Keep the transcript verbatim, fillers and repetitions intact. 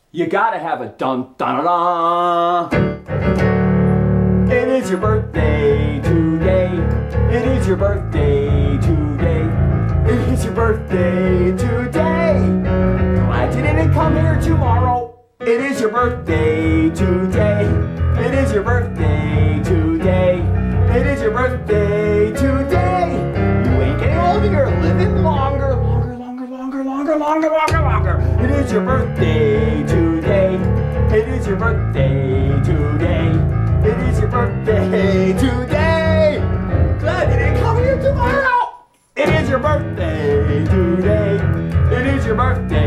You gotta have a dun dun dun dun. It is your birthday today. It is your birthday today. It is your birthday today. Glad you didn't come here tomorrow. It is your birthday today. It is your birthday today. It is your birthday today. You ain't getting older, you're living longer, longer, longer, longer, longer, longer, longer, longer. It is your birthday today. It is your birthday today. It is your birthday today. Glad you didn't come here tomorrow. It is your birthday today. It is your birthday.